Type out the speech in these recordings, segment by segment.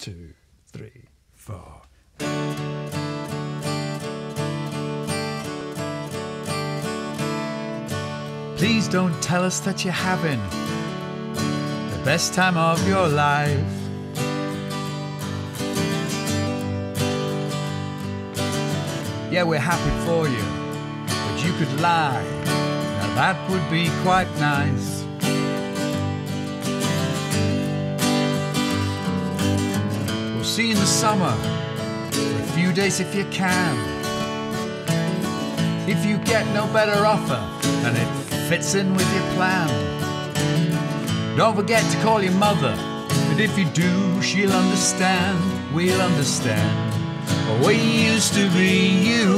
2, 3, 4. Please don't tell us that you're having the best time of your life. Yeah, we're happy for you, but you could lie. Now that would be quite nice. We'll see you in the summer for a few days if you can. If you get no better offer and it fits in with your plan, don't forget to call your mother, and if you do, she'll understand. We'll understand. We used to be you.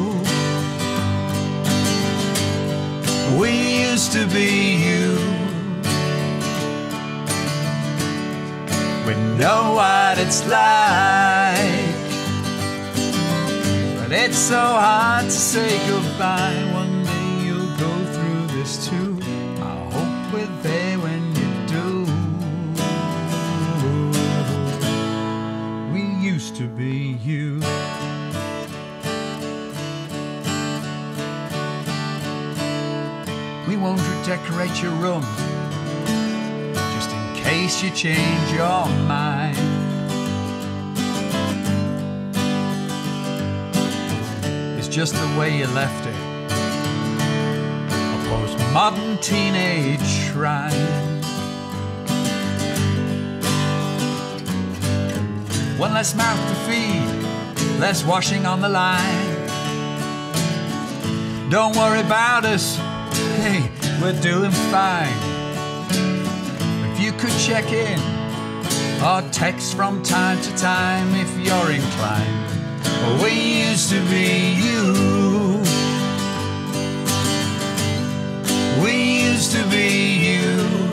We used to be you. We know what it's like, but it's so hard to say goodbye. One day you'll go through this too. I hope we're there when you do. We used to be you. We won't redecorate your room just in case you change your mind. It's just the way you left it, a postmodern teenage shrine. One less mouth to feed, less washing on the line. Don't worry about us, hey, we're doing fine. If you could check in or text from time to time if you're inclined. We used to be you. We used to be you.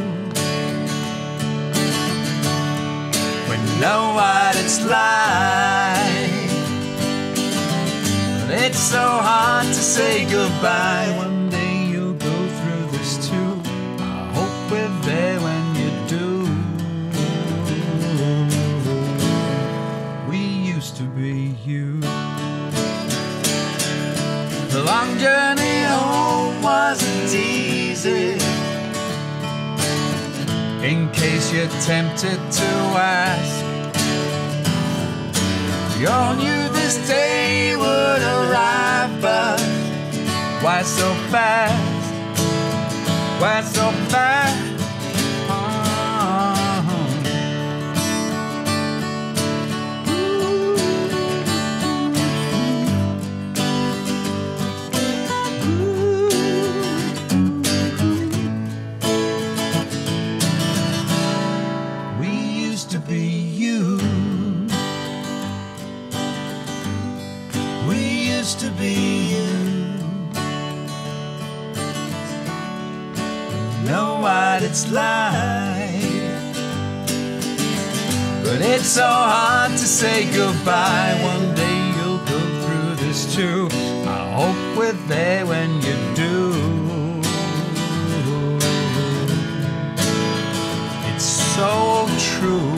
We know what it's like, but it's so hard to say goodbye. One day you'll go through this too. I hope we're there when you do. We used to be you. The long journey home wasn't easy, in case you're tempted to ask. You all knew this day would arrive, but why so fast? Why so fast? We used to be you. We used to be you. Know what it's like, but it's so hard to say goodbye. One day you'll go through this too. I hope we're there when you do. It's so true.